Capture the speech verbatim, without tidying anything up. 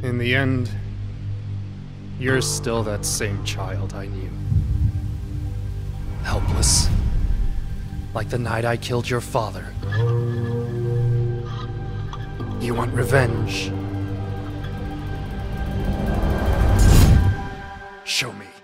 In the end, you're still that same child I knew. Helpless. Like the night I killed your father. You want revenge? Show me.